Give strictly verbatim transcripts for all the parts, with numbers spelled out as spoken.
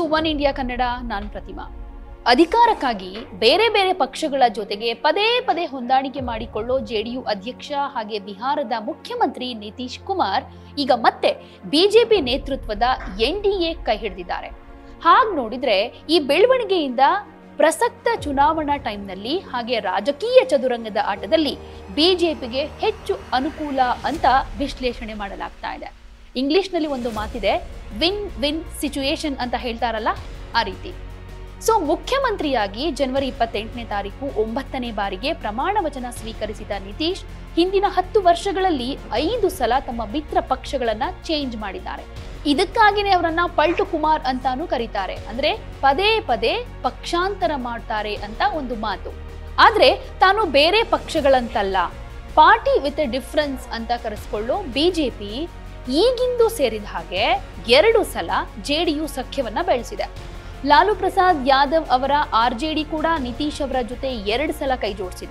One India Kannada, ನಾನು ಪ್ರತಿಮಾ. ಅಧಿಕಾರಕ್ಕಾಗಿ ಬೇರೆ ಬೇರೆ ಪಕ್ಷಗಳ ಜೊತೆಗೆ ಪದೇ ಪದೇ ಹೊಂದಾಣಿಕೆ ಮಾಡಿಕೊಳ್ಳೋ ಜೆಡಿಯು ಅಧ್ಯಕ್ಷ ಹಾಗೆ ಬಿಹಾರದ ಮುಖ್ಯಮಂತ್ರಿ ನಿತೀಶ್ ಕುಮಾರ್ ಈಗ ಮತ್ತೆ ಬಿಜೆಪಿ ನೇತೃತ್ವದ ಎನ್ ಡಿ ಎ ಕೈ ಹಿಡಿದಿದ್ದಾರೆ. ಹಾಗೆ ನೋಡಿದ್ರೆ ಈ ಬೆಳವಣಿಗೆಯಿಂದ ಪ್ರಸಕ್ತ ಚುನಾವಣಾ ಟೈಮ್ನಲ್ಲಿ ಹಾಗೆ ರಾಜಕೀಯ ಚದುರಂಗದ ಆಟದಲ್ಲಿ ಬಿಜೆಪಿಗೆ ಹೆಚ್ಚು ಅನುಕೂಲ ಅಂತ ವಿಶ್ಲೇಷಣೆ ಮಾಡಲಾಗ್ತಾ ಇದೆ. ಇಂಗ್ಲಿಷ್ನಲ್ಲಿ ಒಂದು ಮಾತಿದೆ, ವಿನ್ ವಿನ್ ಸಿಚುಯೇಷನ್ ಅಂತ ಹೇಳ್ತಾರಲ್ಲ, ಆ ರೀತಿ. ಸೊ ಮುಖ್ಯಮಂತ್ರಿಯಾಗಿ ಜನವರಿ ಇಪ್ಪತ್ತೆಂಟನೇ ತಾರೀಕು ಒಂಬತ್ತನೇ ಬಾರಿಗೆ ಪ್ರಮಾಣ ವಚನ ಸ್ವೀಕರಿಸಿದ ನಿತೀಶ್ ಹಿಂದಿನ ಹತ್ತು ವರ್ಷಗಳಲ್ಲಿ ಐದು ಸಲ ತಮ್ಮ ಮಿತ್ರ ಪಕ್ಷಗಳನ್ನ ಚೇಂಜ್ ಮಾಡಿದ್ದಾರೆ. ಇದಕ್ಕಾಗಿನೇ ಅವರನ್ನ ಪಲ್ಟು ಕುಮಾರ್ ಅಂತಾನೂ ಕರೀತಾರೆ. ಅಂದ್ರೆ ಪದೇ ಪದೇ ಪಕ್ಷಾಂತರ ಮಾಡ್ತಾರೆ ಅಂತ ಒಂದು ಮಾತು. ಆದ್ರೆ ತಾನು ಬೇರೆ ಪಕ್ಷಗಳಂತಲ್ಲ, ಪಾರ್ಟಿ ವಿತ್ ಎ ಡಿಫರೆನ್ಸ್ ಅಂತ ಕರೆಸ್ಕೊಳ್ಳೋ ಬಿಜೆಪಿ ಈಗಿಂದು ಸೇರಿದ ಹಾಗೆ ಎರಡು ಸಲ ಜೆಡಿಯು ಸಖ್ಯವನ್ನ ಬೆಳೆಸಿದೆ. ಲಾಲು ಪ್ರಸಾದ್ ಯಾದವ್ ಅವರ ಆರ್ ಜೆ ಡಿ ಕೂಡ ನಿತೀಶ್ ಅವರ ಜೊತೆ ಎರಡು ಸಲ ಕೈ ಜೋಡಿಸಿದೆ.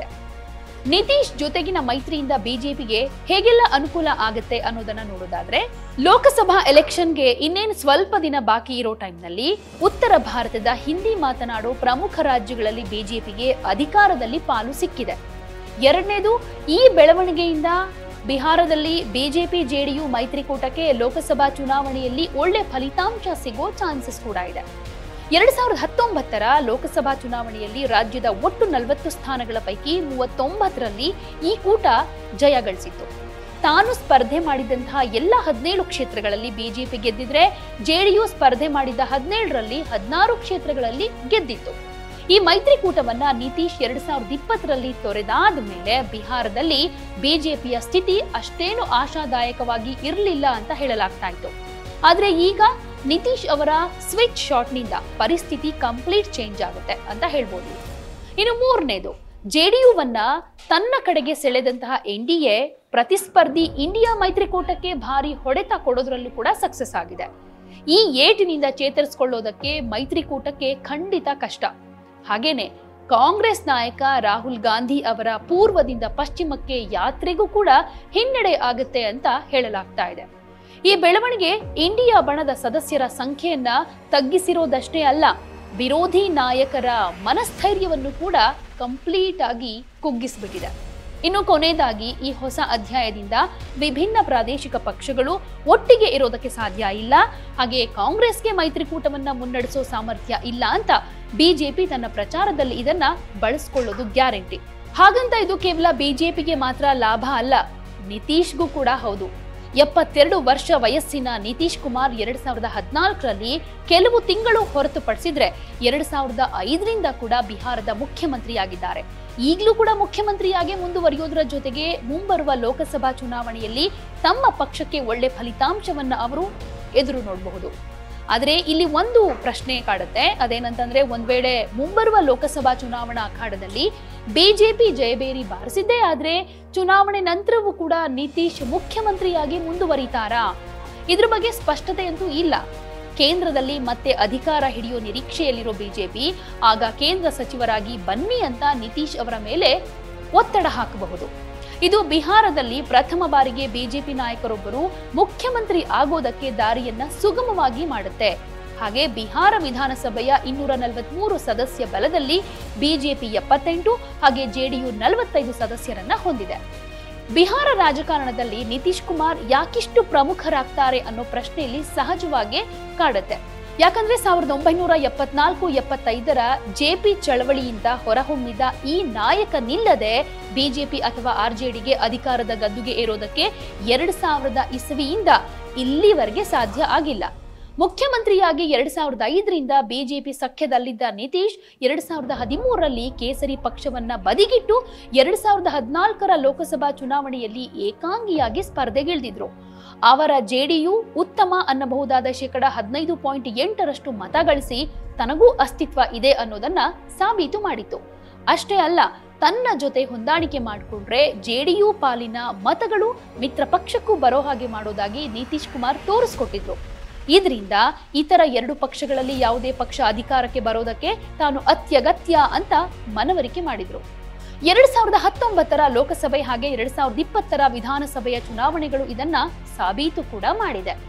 ನಿತೀಶ್ ಜೊತೆಗಿನ ಮೈತ್ರಿಯಿಂದ ಬಿಜೆಪಿಗೆ ಹೇಗೆಲ್ಲ ಅನುಕೂಲ ಆಗುತ್ತೆ ಅನ್ನೋದನ್ನ ನೋಡೋದಾದ್ರೆ, ಲೋಕಸಭಾ ಎಲೆಕ್ಷನ್ಗೆ ಇನ್ನೇನು ಸ್ವಲ್ಪ ದಿನ ಬಾಕಿ ಇರೋ ಟೈಮ್ನಲ್ಲಿ ಉತ್ತರ ಭಾರತದ ಹಿಂದಿ ಮಾತನಾಡೋ ಪ್ರಮುಖ ರಾಜ್ಯಗಳಲ್ಲಿ ಬಿಜೆಪಿಗೆ ಅಧಿಕಾರದಲ್ಲಿ ಪಾಲು ಸಿಕ್ಕಿದೆ. ಎರಡನೇದು, ಈ ಬೆಳವಣಿಗೆಯಿಂದ ಬಿಹಾರದಲ್ಲಿ ಬಿಜೆಪಿ ಜೆಡಿಯು ಮೈತ್ರಿಕೂಟಕ್ಕೆ ಲೋಕಸಭಾ ಚುನಾವಣೆಯಲ್ಲಿ ಒಳ್ಳೆ ಫಲಿತಾಂಶ ಸಿಗೋ ಚಾನ್ಸಸ್ ಕೂಡ ಇದೆ. ಎರಡ್ ಸಾವಿರದ ಹತ್ತೊಂಬತ್ತರ ಲೋಕಸಭಾ ಚುನಾವಣೆಯಲ್ಲಿ ರಾಜ್ಯದ ಒಟ್ಟು ನಲವತ್ತು ಸ್ಥಾನಗಳ ಪೈಕಿ ಮೂವತ್ತೊಂಬತ್ತರಲ್ಲಿ ಈ ಕೂಟ ಜಯ ಗಳಿಸಿತ್ತು. ತಾನು ಸ್ಪರ್ಧೆ ಮಾಡಿದಂತಹ ಎಲ್ಲ ಹದಿನೇಳು ಕ್ಷೇತ್ರಗಳಲ್ಲಿ ಬಿಜೆಪಿ ಗೆದ್ದಿದ್ರೆ, ಜೆಡಿಯು ಸ್ಪರ್ಧೆ ಮಾಡಿದ ಹದಿನೇಳರಲ್ಲಿ ಹದಿನಾರು ಕ್ಷೇತ್ರಗಳಲ್ಲಿ ಗೆದ್ದಿತ್ತು. ಈ ಮೈತ್ರಿಕೂಟವನ್ನ ನಿತೀಶ್ ಎರಡ್ ಸಾವಿರದ ಇಪ್ಪತ್ತರಲ್ಲಿ ತೊರೆದಾದ ಮೇಲೆ ಬಿಹಾರದಲ್ಲಿ ಬಿಜೆಪಿಯ ಸ್ಥಿತಿ ಅಷ್ಟೇನು ಆಶಾದಾಯಕವಾಗಿ ಇರಲಿಲ್ಲ ಅಂತ ಹೇಳಲಾಗ್ತಾ ಇತ್ತು. ಆದ್ರೆ ಈಗ ನಿತೀಶ್ ಅವರ ಸ್ವಿಚ್ ಶಾಟ್ನಿಂದ ಪರಿಸ್ಥಿತಿ ಕಂಪ್ಲೀಟ್ ಚೇಂಜ್ ಆಗುತ್ತೆ ಅಂತ ಹೇಳ್ಬೋದು. ಇನ್ನು ಮೂರನೇದು, ಜೆಡಿಯುವನ್ನ ತನ್ನ ಕಡೆಗೆ ಸೆಳೆದಂತಹ ಎನ್ ಡಿ ಎ ಪ್ರತಿಸ್ಪರ್ಧಿ ಇಂಡಿಯಾ ಮೈತ್ರಿಕೂಟಕ್ಕೆ ಭಾರಿ ಹೊಡೆತ ಕೊಡೋದ್ರಲ್ಲೂ ಕೂಡ ಸಕ್ಸಸ್ ಆಗಿದೆ. ಈ ಏಟಿನಿಂದ ಚೇತರಿಸಿಕೊಳ್ಳೋದಕ್ಕೆ ಮೈತ್ರಿಕೂಟಕ್ಕೆ ಖಂಡಿತ ಕಷ್ಟ. ಹಾಗೇನೆ ಕಾಂಗ್ರೆಸ್ ನಾಯಕ ರಾಹುಲ್ ಗಾಂಧಿ ಅವರ ಪೂರ್ವದಿಂದ ಪಶ್ಚಿಮಕ್ಕೆ ಯಾತ್ರೆಗೂ ಕೂಡ ಹಿನ್ನಡೆ ಆಗುತ್ತೆ ಅಂತ ಹೇಳಲಾಗ್ತಾ ಇದೆ. ಈ ಬೆಳವಣಿಗೆ ಇಂಡಿಯಾ ಬಣದ ಸದಸ್ಯರ ಸಂಖ್ಯೆಯನ್ನ ತಗ್ಗಿಸಿರೋದಷ್ಟೇ ಅಲ್ಲ, ವಿರೋಧಿ ನಾಯಕರ ಮನಸ್ಥೈರ್ಯವನ್ನು ಕೂಡ ಕಂಪ್ಲೀಟ್ ಆಗಿ ಕುಗ್ಗಿಸ್ಬಿಟ್ಟಿದೆ. ಇನ್ನು ಕೊನೆಯದಾಗಿ, ಈ ಹೊಸ ಅಧ್ಯಾಯದಿಂದ ವಿಭಿನ್ನ ಪ್ರಾದೇಶಿಕ ಪಕ್ಷಗಳು ಒಟ್ಟಿಗೆ ಇರೋದಕ್ಕೆ ಸಾಧ್ಯ ಇಲ್ಲ, ಹಾಗೆ ಕಾಂಗ್ರೆಸ್ಗೆ ಮೈತ್ರಿಕೂಟವನ್ನ ಮುನ್ನಡೆಸೋ ಸಾಮರ್ಥ್ಯ ಇಲ್ಲ ಅಂತ ಬಿಜೆಪಿ ತನ್ನ ಪ್ರಚಾರದಲ್ಲಿ ಇದನ್ನ ಬಳಸ್ಕೊಳ್ಳೋದು ಗ್ಯಾರಂಟಿ. ಹಾಗಂತ ಇದು ಕೇವಲ ಬಿಜೆಪಿಗೆ ಮಾತ್ರ ಲಾಭ ಅಲ್ಲ, ನಿತೀಶ್ಗೂ ಕೂಡ ಹೌದು. ಎಪ್ಪತ್ತೆರಡು ವರ್ಷ ವಯಸ್ಸಿನ ನಿತೀಶ್ ಕುಮಾರ್ ಎರಡ್ ಸಾವಿರದ ಹದಿನಾಲ್ಕರಲ್ಲಿ ಕೆಲವು ತಿಂಗಳು ಹೊರತುಪಡಿಸಿದ್ರೆ ಎರಡ್ ಸಾವಿರದ ಐದರಿಂದ ಕೂಡ ಬಿಹಾರದ ಮುಖ್ಯಮಂತ್ರಿಯಾಗಿದ್ದಾರೆ. ಈಗಲೂ ಕೂಡ ಮುಖ್ಯಮಂತ್ರಿಯಾಗಿ ಮುಂದುವರಿಯೋದ್ರ ಜೊತೆಗೆ ಮುಂಬರುವ ಲೋಕಸಭಾ ಚುನಾವಣೆಯಲ್ಲಿ ತಮ್ಮ ಪಕ್ಷಕ್ಕೆ ಒಳ್ಳೆ ಫಲಿತಾಂಶವನ್ನ ಅವರು ಎದುರು ನೋಡಬಹುದು. ಆದ್ರೆ ಇಲ್ಲಿ ಒಂದು ಪ್ರಶ್ನೆ ಕಾಡುತ್ತೆ, ಅದೇನಂತಂದ್ರೆ ಒಂದ್ ವೇಳೆ ಮುಂಬರುವ ಲೋಕಸಭಾ ಚುನಾವಣಾ ಅಖಾಡದಲ್ಲಿ ಬಿಜೆಪಿ ಜಯಬೇರಿ ಬಾರಿಸಿದ್ದೇ ಆದ್ರೆ ಚುನಾವಣೆ ನಂತರವೂ ಕೂಡ ನಿತೀಶ್ ಮುಖ್ಯಮಂತ್ರಿಯಾಗಿ ಮುಂದುವರಿತಾರಾ? ಇದ್ರ ಬಗ್ಗೆ ಸ್ಪಷ್ಟತೆ ಅಂತೂ ಇಲ್ಲ. ಕೇಂದ್ರದಲ್ಲಿ ಮತ್ತೆ ಅಧಿಕಾರ ಹಿಡಿಯೋ ನಿರೀಕ್ಷೆಯಲ್ಲಿರೋ ಬಿಜೆಪಿ ಆಗ ಕೇಂದ್ರ ಸಚಿವರಾಗಿ ಬನ್ನಿ ಅಂತ ನಿತೀಶ್ ಅವರ ಮೇಲೆ ಒತ್ತಡ ಹಾಕಬಹುದು. ಇದು ಬಿಹಾರದಲ್ಲಿ ಪ್ರಥಮ ಬಾರಿಗೆ ಬಿಜೆಪಿ ನಾಯಕರೊಬ್ಬರು ಮುಖ್ಯಮಂತ್ರಿ ಆಗೋದಕ್ಕೆ ದಾರಿಯನ್ನ ಸುಗಮವಾಗಿ ಮಾಡುತ್ತೆ. ಹಾಗೆ ಬಿಹಾರ ವಿಧಾನಸಭೆಯ ಇನ್ನೂರ ನಲವತ್ಮೂರು ಸದಸ್ಯ ಬಲದಲ್ಲಿ ಬಿಜೆಪಿ ಎಪ್ಪತ್ತೆಂಟು ಹಾಗೆ ಜೆಡಿಯು ನಲವತ್ತೈದು ಸದಸ್ಯರನ್ನ ಹೊಂದಿದೆ. ಬಿಹಾರ ರಾಜಕಾರಣದಲ್ಲಿ ನಿತೀಶ್ ಕುಮಾರ್ ಯಾಕಿಷ್ಟು ಪ್ರಮುಖರಾಗ್ತಾರೆ ಅನ್ನೋ ಪ್ರಶ್ನೆಯಲ್ಲಿ ಸಹಜವಾಗಿ ಕಾಡುತ್ತೆ. ಯಾಕಂದ್ರೆ ಸಾವಿರದ ಒಂಬೈನೂರ ಎಪ್ಪತ್ನಾಲ್ಕು ಎಪ್ಪತ್ತೈದರ ಜೆಪಿ ಚಳವಳಿಯಿಂದ ಹೊರಹೊಮ್ಮಿದ ಈ ನಾಯಕನಿಲ್ಲದೆ ಬಿಜೆಪಿ ಅಥವಾ ಆರ್ ಜೆ ಡಿಗೆ ಅಧಿಕಾರದ ಗದ್ದುಗೆ ಏರೋದಕ್ಕೆ ಎರಡ್ ಸಾವಿರದ ಇಸವಿಯಿಂದ ಇಲ್ಲಿವರೆಗೆ ಸಾಧ್ಯ ಆಗಿಲ್ಲ. ಮುಖ್ಯಮಂತ್ರಿಯಾಗಿ ಎರಡ್ ಸಾವಿರದ ಐದರಿಂದ ಬಿಜೆಪಿ ಸಖ್ಯದಲ್ಲಿದ್ದ ನಿತೀಶ್ ಎರಡ್ ಸಾವಿರದ ಹದಿಮೂರರಲ್ಲಿ ಕೇಸರಿ ಪಕ್ಷವನ್ನ ಬದಿಗಿಟ್ಟು ಎರಡ್ ಸಾವಿರದ ಹದಿನಾಲ್ಕರ ಲೋಕಸಭಾ ಚುನಾವಣೆಯಲ್ಲಿ ಏಕಾಂಗಿಯಾಗಿ ಸ್ಪರ್ಧೆಗಿಳಿದಿದ್ರು. ಅವರ ಜೆಡಿಯು ಉತ್ತಮ ಅನ್ನಬಹುದಾದ ಶೇಕಡ ಹದಿನೈದು ಪಾಯಿಂಟ್ ಎಂಟರಷ್ಟು ಮತ ಗಳಿಸಿ ತನಗೂ ಅಸ್ತಿತ್ವ ಇದೆ ಅನ್ನೋದನ್ನ ಸಾಬೀತು ಮಾಡಿತ್ತು. ಅಷ್ಟೇ ಅಲ್ಲ, ತನ್ನ ಜೊತೆ ಹೊಂದಾಣಿಕೆ ಮಾಡಿಕೊಂಡ್ರೆ ಜೆಡಿಯು ಪಾಲಿನ ಮತಗಳು ಮಿತ್ರ ಪಕ್ಷಕ್ಕೂ ಬರೋ ಹಾಗೆ ಮಾಡೋದಾಗಿ ನಿತೀಶ್ ಕುಮಾರ್ ತೋರಿಸ್ಕೊಟ್ಟಿದ್ರು. ಇದರಿಂದ ಇತರ ಎರಡು ಪಕ್ಷಗಳಲ್ಲಿ ಯಾವುದೇ ಪಕ್ಷ ಅಧಿಕಾರಕ್ಕೆ ಬರೋದಕ್ಕೆ ತಾನು ಅತ್ಯಗತ್ಯ ಅಂತ ಮನವರಿಕೆ ಮಾಡಿದ್ರು. ಎರಡ್ ಸಾವಿರದ ಹತ್ತೊಂಬತ್ತರ ಲೋಕಸಭೆ ಹಾಗೆ ಎರಡ್ ಸಾವಿರದ ಇಪ್ಪತ್ತರ ವಿಧಾನಸಭೆಯ ಚುನಾವಣೆಗಳು ಇದನ್ನ ಸಾಬೀತು ಕೂಡ ಮಾಡಿದೆ.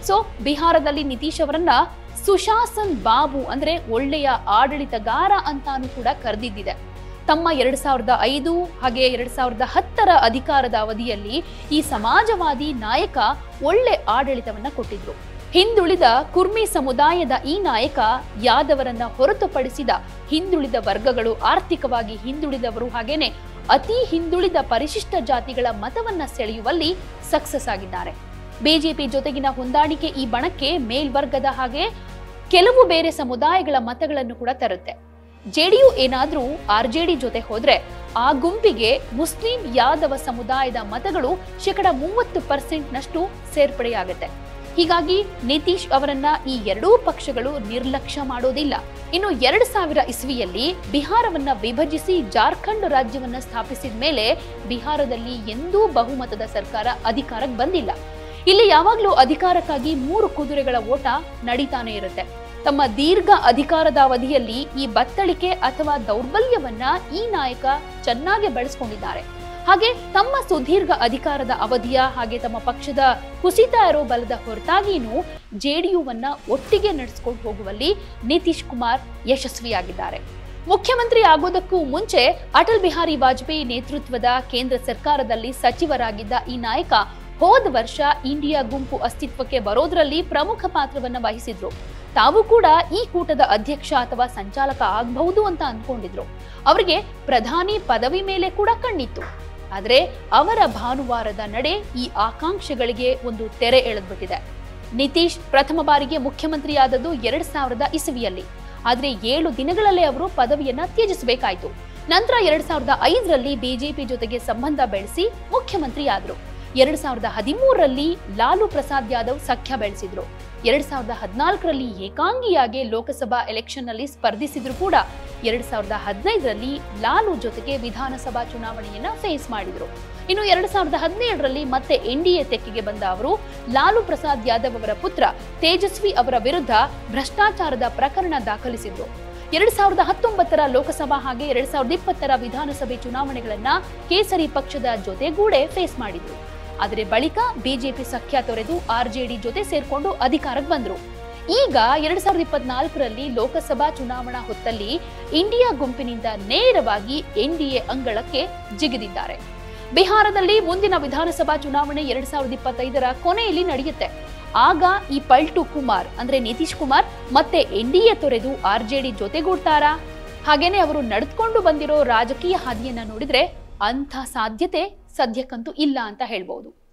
ಸೊ ಬಿಹಾರದಲ್ಲಿ ನಿತೀಶ್ ಅವರನ್ನ ಸುಶಾಸನ್ ಬಾಬು ಅಂದ್ರೆ ಒಳ್ಳೆಯ ಆಡಳಿತಗಾರ ಅಂತಾನು ಕೂಡ ಕರೆದಿದ್ದಿದೆ. ತಮ್ಮ ಎರಡ್ ಸಾವಿರದ ಐದು ಹಾಗೆ ಎರಡ್ ಸಾವಿರದ ಹತ್ತರ ಅಧಿಕಾರದ ಅವಧಿಯಲ್ಲಿ ಈ ಸಮಾಜವಾದಿ ನಾಯಕ ಒಳ್ಳೆ ಆಡಳಿತವನ್ನ ಕೊಟ್ಟಿದ್ರು. ಹಿಂದುಳಿದ ಕುರ್ಮಿ ಸಮುದಾಯದ ಈ ನಾಯಕ ಯಾದವರನ್ನ ಹೊರತುಪಡಿಸಿದ ಹಿಂದುಳಿದ ವರ್ಗಗಳು, ಆರ್ಥಿಕವಾಗಿ ಹಿಂದುಳಿದವರು ಹಾಗೇನೆ ಅತಿ ಹಿಂದುಳಿದ ಪರಿಶಿಷ್ಟ ಜಾತಿಗಳ ಮತವನ್ನ ಸೆಳೆಯುವಲ್ಲಿ ಸಕ್ಸಸ್ ಆಗಿದ್ದಾರೆ. ಬಿಜೆಪಿ ಜೊತೆಗಿನ ಹೊಂದಾಣಿಕೆ ಈ ಬಣಕ್ಕೆ ಮೇಲ್ವರ್ಗದ ಹಾಗೆ ಕೆಲವು ಬೇರೆ ಸಮುದಾಯಗಳ ಮತಗಳನ್ನು ಕೂಡ ತರುತ್ತೆ. ಜೆಡಿಯು ಏನಾದ್ರೂ ಆರ್ಜೆಡಿ ಜೊತೆ ಹೋದ್ರೆ ಆ ಗುಂಪಿಗೆ ಮುಸ್ಲಿಂ ಯಾದವ ಸಮುದಾಯದ ಮತಗಳು ಶೇಕಡ ಮೂವತ್ತು ಪರ್ಸೆಂಟ್ ನಷ್ಟು ಸೇರ್ಪಡೆಯಾಗುತ್ತೆ. ಹೀಗಾಗಿ ನಿತೀಶ್ ಅವರನ್ನ ಈ ಎರಡೂ ಪಕ್ಷಗಳು ನಿರ್ಲಕ್ಷ್ಯ ಮಾಡೋದಿಲ್ಲ. ಇನ್ನು ಎರಡ್ ಸಾವಿರ ಇಸ್ವಿಯಲ್ಲಿ ಬಿಹಾರವನ್ನ ವಿಭಜಿಸಿ ಜಾರ್ಖಂಡ್ ರಾಜ್ಯವನ್ನ ಸ್ಥಾಪಿಸಿದ ಮೇಲೆ ಬಿಹಾರದಲ್ಲಿ ಎಂದೂ ಬಹುಮತದ ಸರ್ಕಾರ ಅಧಿಕಾರಕ್ಕೆ ಬಂದಿಲ್ಲ. ಇಲ್ಲಿ ಯಾವಾಗ್ಲೂ ಅಧಿಕಾರಕ್ಕಾಗಿ ಮೂರು ಕುದುರೆಗಳ ಓಟ ನಡೀತಾನೆ ಇರುತ್ತೆ. ತಮ್ಮ ದೀರ್ಘ ಅಧಿಕಾರದ ಅವಧಿಯಲ್ಲಿ ಈ ಬತ್ತಳಿಕೆ ಅಥವಾ ದೌರ್ಬಲ್ಯವನ್ನ ಈ ನಾಯಕ ಚೆನ್ನಾಗಿ ಬೆಳೆಸ್ಕೊಂಡಿದ್ದಾರೆ. ಹಾಗೆ ತಮ್ಮ ಸುದೀರ್ಘ ಅಧಿಕಾರದ ಅವಧಿಯ ಹಾಗೆ ತಮ್ಮ ಪಕ್ಷದ ಕುಸಿತ ಇರೋ ಬಲದ ಹೊರತಾಗಿಯೂ ಜೆಡಿಯುವನ್ನ ಒಟ್ಟಿಗೆ ನಡೆಸಿಕೊಂಡು ಹೋಗುವಲ್ಲಿ ನಿತೀಶ್ ಕುಮಾರ್ ಯಶಸ್ವಿಯಾಗಿದ್ದಾರೆ. ಮುಖ್ಯಮಂತ್ರಿ ಆಗೋದಕ್ಕೂ ಮುಂಚೆ ಅಟಲ್ ಬಿಹಾರಿ ವಾಜಪೇಯಿ ನೇತೃತ್ವದ ಕೇಂದ್ರ ಸರ್ಕಾರದಲ್ಲಿ ಸಚಿವರಾಗಿದ್ದ ಈ ನಾಯಕ ಹೋದ ವರ್ಷ ಇಂಡಿಯಾ ಗುಂಪು ಅಸ್ತಿತ್ವಕ್ಕೆ ಬರೋದ್ರಲ್ಲಿ ಪ್ರಮುಖ ಪಾತ್ರವನ್ನ ವಹಿಸಿದ್ರು. ತಾವು ಕೂಡ ಈ ಕೂಟದ ಅಧ್ಯಕ್ಷ ಅಥವಾ ಸಂಚಾಲಕ ಆಗಬಹುದು ಅಂತ ಅನ್ಕೊಂಡಿದ್ರು. ಅವರಿಗೆ ಪ್ರಧಾನಿ ಪದವಿ ಮೇಲೆ ಕೂಡ ಕಣ್ಣಿತ್ತು. ಆದ್ರೆ ಅವರ ಭಾನುವಾರದ ನಡೆ ಈ ಆಕಾಂಕ್ಷೆಗಳಿಗೆ ಒಂದು ತೆರೆ ಎಳೆದ್ಬಿಟ್ಟಿದೆ. ನಿತೀಶ್ ಪ್ರಥಮ ಬಾರಿಗೆ ಮುಖ್ಯಮಂತ್ರಿಯಾದದ್ದು ಎರಡ್ ಸಾವಿರದ ಇಸವಿಯಲ್ಲಿ. ಆದ್ರೆ ಏಳು ದಿನಗಳಲ್ಲೇ ಅವರು ಪದವಿಯನ್ನ ತ್ಯಜಿಸಬೇಕಾಯ್ತು. ನಂತರ ಎರಡ್ ಸಾವಿರದ ಐದರಲ್ಲಿ ಬಿಜೆಪಿ ಜೊತೆಗೆ ಸಂಬಂಧ ಬೆಳೆಸಿ ಮುಖ್ಯಮಂತ್ರಿ ಆದ್ರು. ಎರಡ್ ಸಾವಿರದ ಹದಿಮೂರರಲ್ಲಿ ಲಾಲು ಪ್ರಸಾದ್ ಯಾದವ್ ಸಖ್ಯ ಬೆಳೆಸಿದ್ರು. ಎರಡ್ ಸಾವಿರದ ಹದಿನಾಲ್ಕರಲ್ಲಿ ಏಕಾಂಗಿಯಾಗಿ ಲೋಕಸಭಾ ಎಲೆಕ್ಷನ್ ನಲ್ಲಿ ಸ್ಪರ್ಧಿಸಿದ್ರು ಕೂಡ ಎರಡ್ ಸಾವಿರದ ಹದಿನೈದರಲ್ಲಿ ಲಾಲು ಜೊತೆಗೆ ವಿಧಾನಸಭಾ ಚುನಾವಣೆಯನ್ನ ಫೇಸ್ ಮಾಡಿದ್ರು. ಇನ್ನು ಎರಡ್ ಸಾವಿರದ ಹದಿನೇಳರಲ್ಲಿ ಮತ್ತೆ ಎನ್ಡಿಎ ತೆಕ್ಕೆಗೆ ಬಂದ ಅವರು ಲಾಲು ಪ್ರಸಾದ್ ಯಾದವ್ ಅವರ ಪುತ್ರ ತೇಜಸ್ವಿ ಅವರ ವಿರುದ್ಧ ಭ್ರಷ್ಟಾಚಾರದ ಪ್ರಕರಣ ದಾಖಲಿಸಿದ್ರು. ಎರಡ್ ಸಾವಿರದ ಹತ್ತೊಂಬತ್ತರ ಲೋಕಸಭಾ ಹಾಗೆ ಎರಡ್ ಸಾವಿರದ ಇಪ್ಪತ್ತರ ವಿಧಾನಸಭೆ ಚುನಾವಣೆಗಳನ್ನ ಕೇಸರಿ ಪಕ್ಷದ ಜೊತೆಗೂಡೆ ಫೇಸ್ ಮಾಡಿದ್ರು. ಆದರೆ ಬಳಿಕ ಬಿಜೆಪಿ ಸಖ್ಯ ತೊರೆದು ಆರ್ಜೆಡಿ ಜೊತೆ ಸೇರ್ಕೊಂಡು ಅಧಿಕಾರಕ್ಕೆ ಬಂದ್ರು. ಈಗ ಎರಡ್ ಸಾವಿರದ ಇಪ್ಪತ್ನಾಲ್ಕರಲ್ಲಿ ಲೋಕಸಭಾ ಚುನಾವಣಾ ಹೊತ್ತಲ್ಲಿ ಇಂಡಿಯಾ ಗುಂಪಿನಿಂದ ನೇರವಾಗಿ ಎನ್ಡಿಎ ಅಂಗಳಕ್ಕೆ ಜಿಗಿದಿದ್ದಾರೆ. ಬಿಹಾರದಲ್ಲಿ ಮುಂದಿನ ವಿಧಾನಸಭಾ ಚುನಾವಣೆ ಎರಡ್ ಸಾವಿರದ ಇಪ್ಪತ್ತೈದರ ಕೊನೆಯಲ್ಲಿ ನಡೆಯುತ್ತೆ. ಆಗ ಈ ಪಲ್ಟು ಕುಮಾರ್ ಅಂದ್ರೆ ನಿತೀಶ್ ಕುಮಾರ್ ಮತ್ತೆ ಎನ್ಡಿಎ ತೊರೆದು ಆರ್ಜೆಡಿ ಜೊತೆಗೂಡ್ತಾರಾ? ಹಾಗೇನೆ ಅವರು ನಡೆದುಕೊಂಡು ಬಂದಿರೋ ರಾಜಕೀಯ ಹಾದಿಯನ್ನ ನೋಡಿದ್ರೆ ಅಂಥ ಸಾಧ್ಯತೆ ಸದ್ಯಕ್ಕಂತೂ ಇಲ್ಲ ಅಂತ ಹೇಳ್ಬಹುದು.